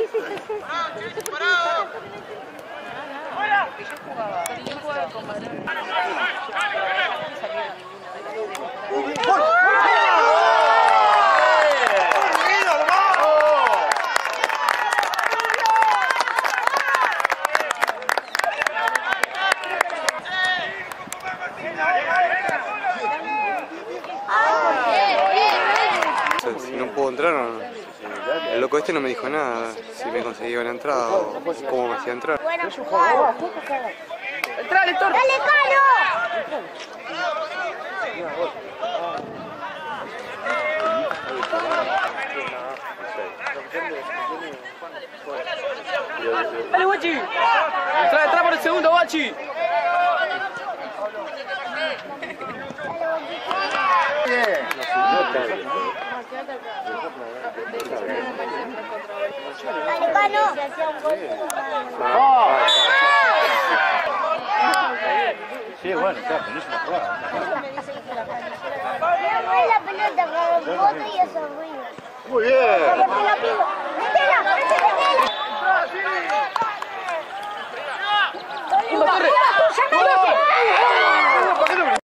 Si no puedo entrar, el loco este no me dijo nada, si me conseguía una entrada o cómo me hacía entrar. ¡Entra, Lector! ¡Dale, Calo! ¡Dale, Guachi! ¡Entra por el segundo, Guachi! Dale, Calo. Sí, bueno, claro, pero no es una jugada. No es la pelota, pero el bote y eso ruido. Muy bien. Pero te la pido.